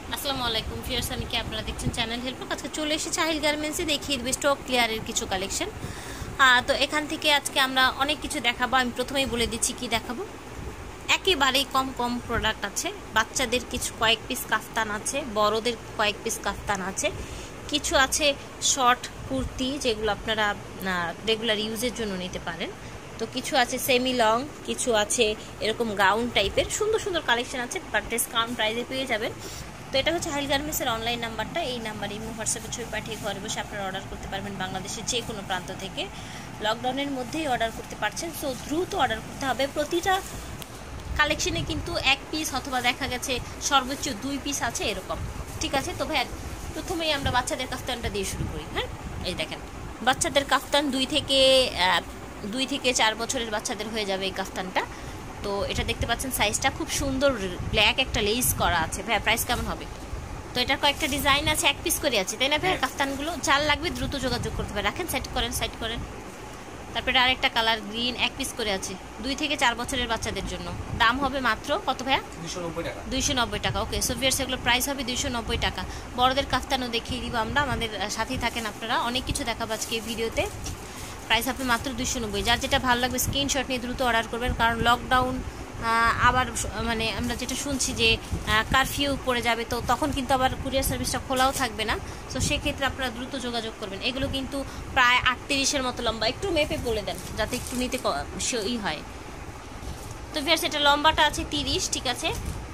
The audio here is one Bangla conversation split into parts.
আসসালামু আলাইকুম ফিয়ার্স, আমি কি আপনারা দেখছেন চ্যানেল হেল্পার। আজকে চলে এসেছি আহিল গার্মেন্টসে, দেখিয়ে দেবে স্টক ক্লিয়ারের কিছু কালেকশন। তো এখান থেকে আজকে আমরা অনেক কিছু দেখাবো। আমি প্রথমেই বলে দিচ্ছি কি দেখাবো। একেবারেই কম কম প্রোডাক্ট আছে। বাচ্চাদের কিছু কয়েক পিস কাফতান আছে, বড়দের কয়েক পিস কাফতান আছে, কিছু আছে শর্ট কুর্তি যেগুলো আপনারা রেগুলার ইউজের জন্য নিতে পারেন। তো কিছু আছে সেমি লং, কিছু আছে এরকম গাউন টাইপের, সুন্দর সুন্দর কালেকশন আছে, বাট ডিসকাউন্ট প্রাইসে পেয়ে যাবেন। তো এটা হচ্ছে আহিল গার্মেন্টসের অনলাইন নাম্বারটা। এই নাম্বারে ইমো হোয়াটসঅ্যাপে ছবি পাঠিয়ে ঘরে বসে আপনারা অর্ডার করতে পারবেন বাংলাদেশের যে কোনো প্রান্ত থেকে। লকডাউনের মধ্যেই অর্ডার করতে পারছেন, সো দ্রুত অর্ডার করতে হবে। প্রতিটা কালেকশনে কিন্তু এক পিস অথবা দেখা গেছে সর্বোচ্চ 2 পিস আছে এরকম, ঠিক আছে। তো ভাই প্রথমেই আমরা বাচ্চাদের কাফতানটা দিয়ে শুরু করি। হ্যাঁ, এই দেখেন বাচ্চাদের কাফতান 2 থেকে 4 বছরের বাচ্চাদের হয়ে যাবে এই কাফতানটা। তো এটা দেখতে পাচ্ছেন সাইজটা খুব সুন্দর, ব্ল্যাক একটা লেস করা আছে। ভাই প্রাইস কেমন হবে? তো এটার কয়েকটা ডিজাইন আছে, এক পিস করে আছে, তাই না ভাই? কাফতানগুলো যার লাগবে দ্রুত যোগাযোগ করতে পারে। রাখেন, সাইড করেন। তারপরে আরেকটা কালার গ্রিন, এক পিস করে আছে, 2 থেকে 4 বছরের বাচ্চাদের জন্য। দাম হবে মাত্র কত ভাইয়া? 290 টাকা। ওকে, সো ভিউয়ার্স এগুলো প্রাইস হবে 290 টাকা। বড়দের কাফতানও দেখিয়ে দিব আমরা, আমাদের সাথেই থাকেন আপনারা। অনেক কিছু দেখাবো আজকে এই ভিডিওতে। প্রাইস হবে মাত্র 290। যার যেটা ভালো লাগবে স্ক্রিনশট নিয়ে দ্রুত অর্ডার করবেন, কারণ লকডাউন আবার মানে আমরা যেটা শুনছি যে কারফিউ পড়ে যাবে, তো তখন কিন্তু আবার কুরিয়ার সার্ভিসটা খোলাও থাকবে না। তো সেক্ষেত্রে আপনারা দ্রুত যোগাযোগ করবেন। এগুলো কিন্তু প্রায় 38-এর মতো লম্বা, একটু মেপে বলে দেন যাতে একটু নিতে হয়। তো ভিউয়ার্স এটা লম্বাটা আছে 30, ঠিক আছে।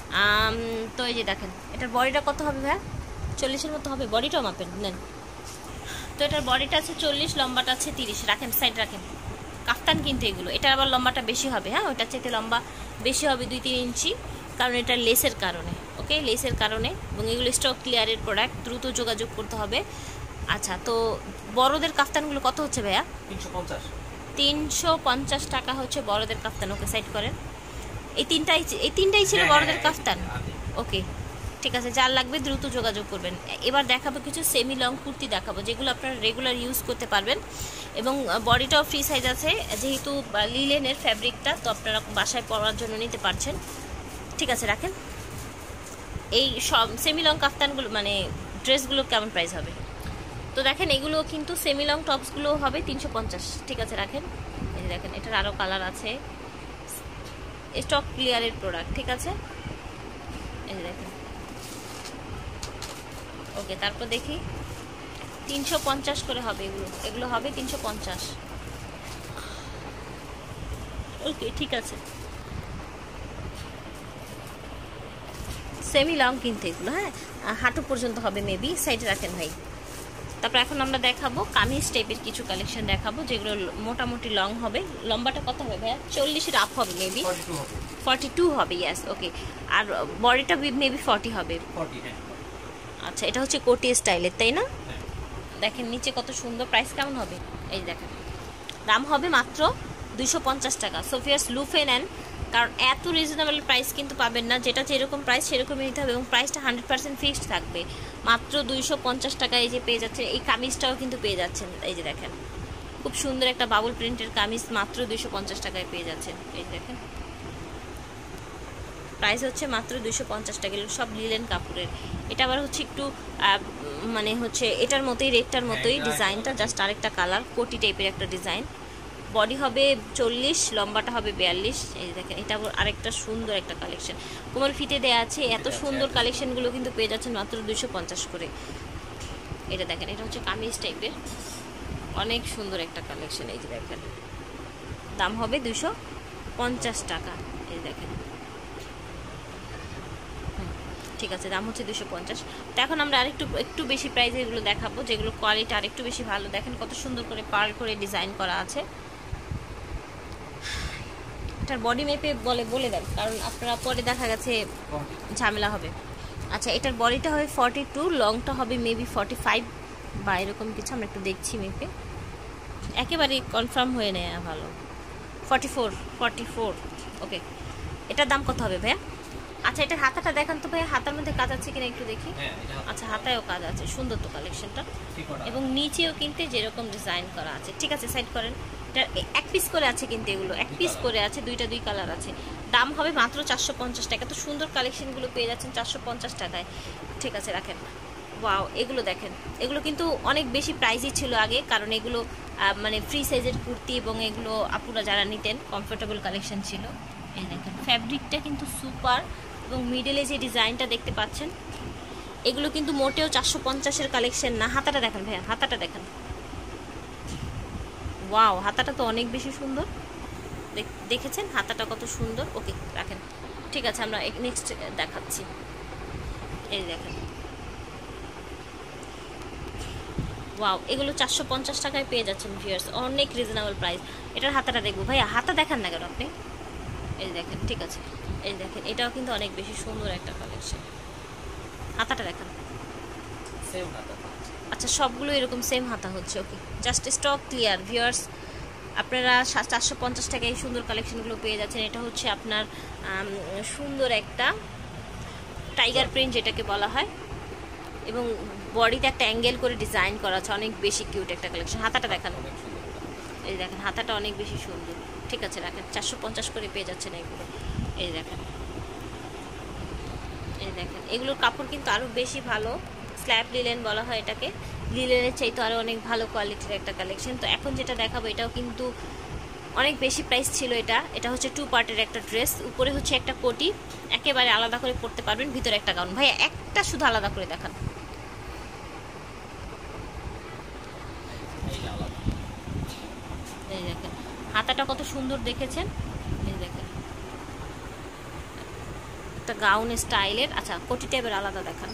তো এই যে দেখেন এটার বডিটা কত হবে ভাইয়া? 40-এর মতো হবে। বডিটাও মাপেন নেন। তো এটার বডিটা আছে 40, লম্বাটা আছে 30। রাখেন, সাইড রাখেন। কাফতান কিন্তু এগুলো, এটা আবার লম্বাটা বেশি হবে। হ্যাঁ, ওটার চাইতে লম্বা বেশি হবে 2-3 ইঞ্চি, কারণ এটা লেসের কারণে। ওকে, লেসের কারণে। এবং এগুলো স্টক ক্লিয়ারের প্রোডাক্ট, দ্রুত যোগাযোগ করতে হবে। আচ্ছা, তো বড়দের কাফতানগুলো কত হচ্ছে ভাইয়া? 350 টাকা হচ্ছে বড়দের কাফতান। ওকে, সাইড করেন। এই তিনটাই ছিল বড়দের কাফতান। ওকে, ঠিক আছে, যার লাগবে দ্রুত যোগাযোগ করবেন। এবার দেখাবো কিছু সেমি লং কুর্তি দেখাবো, যেগুলো আপনারা রেগুলার ইউজ করতে পারবেন। এবং বডিটাও ফ্রি সাইজ আছে, যেহেতু লিলেনের ফ্যাব্রিকটা, তো আপনারা বাসায় পরার জন্য নিতে পারছেন। ঠিক আছে, রাখেন। এই সব সেমি লং কাফতানগুলো মানে ড্রেসগুলো কেমন প্রাইস হবে? তো দেখেন এগুলো কিন্তু সেমি লং টপসগুলো হবে 350। ঠিক আছে, রাখেন। এই দেখেন এটার আরও কালার আছে, স্টক ক্লিয়ারের প্রোডাক্ট, ঠিক আছে। এই দেখেন। ওকে, তারপর দেখি 350 করে হবে এগুলো হবে 350। ওকে, ঠিক আছে। সেমি লং কিন্তু এগুলো, হ্যাঁ, হাঁটু পর্যন্ত হবে মেবি। সাইডে রাখেন ভাই। তারপর এখন আমরা দেখাবো কামিজ টাইপের কিছু কালেকশন দেখাবো, যেগুলো মোটামুটি লং হবে। লম্বাটা কত হবে ভাইয়া? 40-এর আপ হবে মেবি, 42 হবে। ইয়াস, ওকে। আর বডিটা মেবি 40 হবে। আচ্ছা, এটা হচ্ছে কোটি স্টাইলের, তাই না? দেখেন নিচে কত সুন্দর। প্রাইস কেমন হবে? এই দেখেন, দাম হবে মাত্র 250 টাকা। সোফিয়াস লুফে নেন, কারণ এত রিজনেবল প্রাইস কিন্তু পাবেন না। যেটা যেরকম প্রাইস সেরকমই নিতে হবে, এবং প্রাইসটা 100% ফিক্সড থাকবে। মাত্র 250 টাকা এই যে পেয়ে যাচ্ছেন। এই কামিজটাও কিন্তু পেয়ে যাচ্ছেন, এই যে দেখেন খুব সুন্দর একটা বাবুল প্রিন্টের কামিজ, মাত্র 250 টাকায় পেয়ে যাচ্ছেন। এই যে দেখেন প্রাইস হচ্ছে মাত্র 250 টাকা। সব লিলেন কাপড়ের। এটা আবার হচ্ছে একটু মানে হচ্ছে এটার মতোই, রেটটার মতোই ডিজাইনটা, জাস্ট আরেকটা কালার, কোটি টাইপের একটা ডিজাইন। বডি হবে 40, লম্বাটা হবে 42। এই দেখেন এটা আরেকটা সুন্দর একটা কালেকশন, কোমর ফিতে দেওয়া আছে। এত সুন্দর কালেকশনগুলো কিন্তু পেয়ে যাচ্ছেন মাত্র 250 করে। এটা দেখেন, এটা হচ্ছে কামিজ টাইপের, অনেক সুন্দর একটা কালেকশন। এই যে দেখেন দাম হবে 250 টাকা। এই দেখেন, ঠিক আছে, দাম হচ্ছে 250। তো এখন আমরা একটু বেশি প্রাইসে এগুলো দেখাবো, যেগুলো কোয়ালিটি আরেকটু বেশি ভালো। দেখেন কত সুন্দর করে পার্ল করে ডিজাইন করা আছে। এটার বডি মেপে বলে দেন, কারণ আপনারা পরে দেখা গেছে ঝামেলা হবে। আচ্ছা, এটার বডিটা হবে 42, লংটা হবে মেবি 45 বা এরকম কিছু। আমরা একটু দেখছি মেপে, একেবারে কনফার্ম হয়ে নেয় ভালো। 44। ওকে, এটার দাম কত হবে ভাইয়া? আচ্ছা, এটার হাতাটা দেখান তো ভাই, হাতার মধ্যে কাজ আছে কিনা একটু দেখি। আচ্ছা, হাতায়ও কাজ আছে, সুন্দর তো কালেকশনটা। এবং নিচেও কিন্তু যেরকম ডিজাইন করা আছে। ঠিক আছে, সাইড করেন। এটা এক পিস করে আছে, কিন্তু এগুলো এক পিস করে আছে, দুইটা দুই কালার আছে। দাম হবে মাত্র 450 টাকা। তো সুন্দর কালেকশনগুলো পেয়ে যাচ্ছেন 450 টাকায়। ঠিক আছে, রাখেন। ওয়াও, এগুলো দেখেন, এগুলো কিন্তু অনেক বেশি প্রাইসই ছিল আগে, কারণ এগুলো মানে ফ্রি সাইজের কুর্তি, এবং এগুলো আপুরা যারা নিতেন কমফোর্টেবল কালেকশন ছিল। এই দেখেন ফ্যাব্রিকটা কিন্তু সুপার, এবং মিডলে যে ডিজাইনটা দেখতে পাচ্ছেন, এগুলো কিন্তু মোটেও 450-এর কালেকশন না। হাতাটা দেখেন ভাইয়া, হাতাটা দেখেন। ওয়াও, হাতাটা তো অনেক বেশি সুন্দর, দেখেছেন হাতাটা কত সুন্দর। ওকে, রাখেন। ঠিক আছে, আমরা নেক্সট দেখাচ্ছি। এই দেখেন, ওয়াও, এগুলো 450 টাকায় পেয়ে যাচ্ছেন ভিউয়ার্স, অনেক রিজনেবল প্রাইস। এটার হাতাটা দেখবো ভাইয়া, হাতা দেখান না কেন আপনি? এই দেখেন, ঠিক আছে, এই দেখেন, এটাও কিন্তু অনেক বেশি সুন্দর একটা কালেকশন। হাতাটা দেখান। সেম হাতা। আচ্ছা, সবগুলো এরকম সেম হাতা হচ্ছে। Okay, just stock clear viewers. আপনারা 450 টাকায় এই সুন্দর কালেকশনগুলো পেয়ে যাচ্ছেন। এটা হচ্ছে আপনার সুন্দর একটা টাইগার প্রিন্ট যেটাকে বলা হয়, এবং বডিতে একটা অ্যাঙ্গেল করে ডিজাইন করা আছে, অনেক বেশি কিউট একটা কালেকশন। হাতাটা দেখান। এই দেখেন, হাতাটা অনেক বেশি সুন্দর। ঠিক আছে, রাখেন। 450 করে পেয়ে যাচ্ছেন এগুলো। এই দেখেন, এই দেখেন, এগুলোর কাপড় কিন্তু আরও বেশি ভালো, স্ল্যাব লিলেন বলা হয় এটাকে। লিলেনের চাইতে আরও অনেক ভালো কোয়ালিটির একটা কালেকশন। তো এখন যেটা দেখাবো এটাও কিন্তু অনেক বেশি প্রাইস ছিল। এটা হচ্ছে 2 পার্টের একটা ড্রেস, উপরে হচ্ছে একটা কোটি, একেবারে আলাদা করে পরতে পারবেন, ভিতরে একটা গাউন। ভাইয়া একটা শুধু আলাদা করে দেখান। এই দেখেন, হাতাটা কত সুন্দর দেখেছেন। এই দেখেন, একটা গাউন স্টাইলের। আচ্ছা, কোটিটা এবার আলাদা দেখান।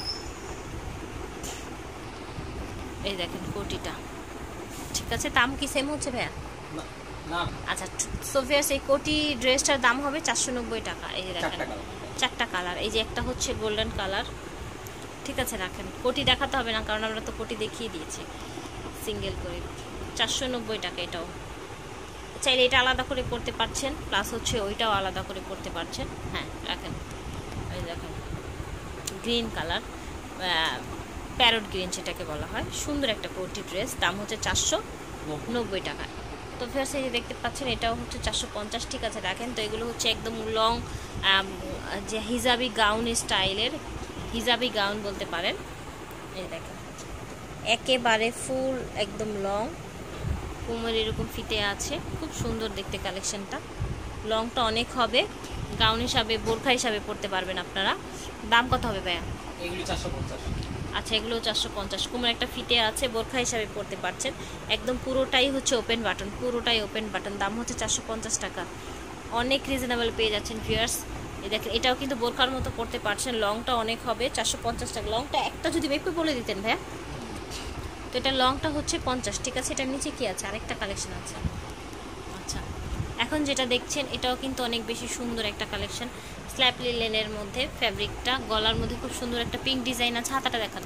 এই দেখেন কোটিটা। ঠিক আছে, দাম কি সেম হচ্ছে ভাইয়া? না। আচ্ছা, সোফিয়াস এই কোটি ড্রেসটার দাম হবে 490 টাকা। এই যে দেখেন, 4টা কালার। এই যে একটা হচ্ছে গোল্ডেন কালার। ঠিক আছে, রাখেন। কোটি দেখাতে হবে না, কারণ আমরা তো কোটি দেখিয়ে দিয়েছি সিঙ্গেল করে। 490 টাকা এটাও। চাইলে এটা আলাদা করে পড়তে পারছেন, প্লাস হচ্ছে ওইটাও আলাদা করে পড়তে পারছেন। হ্যাঁ, রাখেন। এই দেখেন, গ্রিন কালার, প্যারট গ্রিন যেটাকে বলা হয়, সুন্দর একটা কোটি ড্রেস। দাম হচ্ছে 490 টাকা। তো ফের এই যে দেখতে পাচ্ছেন, এটাও হচ্ছে 450। ঠিক আছে, রাখেন। তো এগুলো হচ্ছে একদম লং, যে হিজাবি গাউন স্টাইলের, হিজাবি গাউন বলতে পারেন। এই দেখেন, একেবারে ফুল একদম লং, কোমর এরকম ফিতে আছে, খুব সুন্দর দেখতে কালেকশনটা। লংটা অনেক হবে, গাউন হিসাবে, বোরখা হিসাবে পরতে পারবেন আপনারা। দাম কত হবে ভাইয়া? এগুলো 450। আচ্ছা, এগুলো 450। কোমর একটা ফিতে আছে, বোরখা হিসাবে পরতে পারছেন। একদম পুরোটাই হচ্ছে ওপেন বাটন, পুরোটাই ওপেন বাটন। দাম হচ্ছে 450 টাকা, অনেক রিজনেবল পেয়ে যাচ্ছেন ভিউয়ার্স। এই দেখেন, এটাও কিন্তু বোরখার মতো পরতে পারছেন। লংটা অনেক হবে, 450 টাকা। লংটা একটা যদি একটু বলে দিতেন ভাইয়া। তো এটা লংটা হচ্ছে 50। ঠিক আছে, এটার নিচে কি আছে? আরেকটা কালেকশন আছে। আচ্ছা, এখন যেটা দেখছেন এটাও কিন্তু অনেক বেশি সুন্দর একটা কালেকশন, স্ল্যাব লিলেনের মধ্যে। ফ্যাব্রিকটা গলার মধ্যে খুব সুন্দর একটা পিঙ্ক ডিজাইন আছে। হাতাটা দেখান।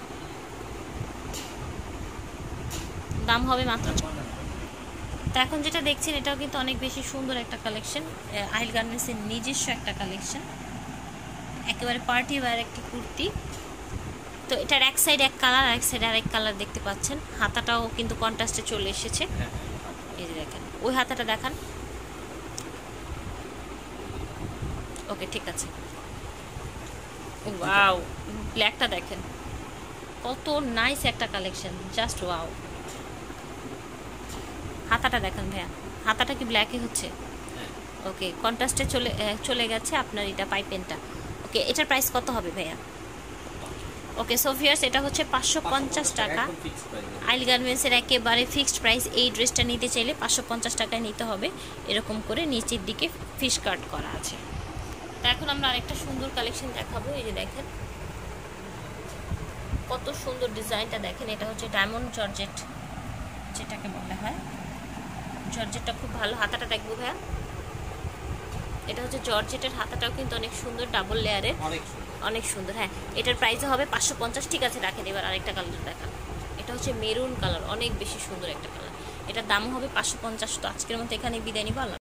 দাম হবে মাত্র। তো এখন যেটা দেখছেন এটাও কিন্তু অনেক বেশি সুন্দর একটা কালেকশন, আহিল গার্মেন্টসের নিজস্ব একটা কালেকশন, একেবারে পার্টি ওয়্যার একটি কুর্তি। তো এটার এক সাইড এক কালার, আর এক সাইড আরেক কালার দেখতে পাচ্ছেন। হাতাটাও কিন্তু কন্ট্রাস্টে চলে এসেছে। এই যে দেখেন, ওই হাতাটা দেখান। ওকে, ঠিক আছে। ওয়াও, ব্ল্যাকটা দেখেন, কত নাইস একটা কালেকশন, জাস্ট ওয়াও। হাতাটা দেখেন ভাইয়া, হাতাটা কি ব্ল্যাকই হচ্ছে? ওকে, কন্ট্রাস্টে চলে গেছে আপনার এটা পাইপেনটা। ওকে, এটার প্রাইস কত হবে ভাইয়া? ওকে সোফিয়ার্স, এটা হচ্ছে 550 টাকা। আইল গার্মেন্টসের একেবারে ফিক্সড প্রাইস। এই ড্রেসটা নিতে চাইলে 550 টাকায় নিতে হবে। এরকম করে নিচের দিকে ফিশ কাট করা আছে। তো এখন আমরা আরেকটা সুন্দর কালেকশন দেখাবো। এই যে দেখেন, কত সুন্দর ডিজাইনটা দেখেন। এটা হচ্ছে ডায়মন্ড জর্জেট যেটাকে বলা হয়। জর্জেটটা খুব ভালো। হাতাটা দেখবো ভাইয়া। এটা হচ্ছে জর্জেটের, হাতাটাও কিন্তু অনেক সুন্দর, ডাবল লেয়ারের, অনেক সুন্দর। হ্যাঁ, এটার প্রাইস হবে 550। ঠিক আছে, রাখেন। এবার আরেকটা কালার দেখান। এটা হচ্ছে মেরুন কালার, অনেক বেশি সুন্দর একটা কালার। এটার দামও হবে 550। তো আজকের মতো এখানে বিদায় নিব।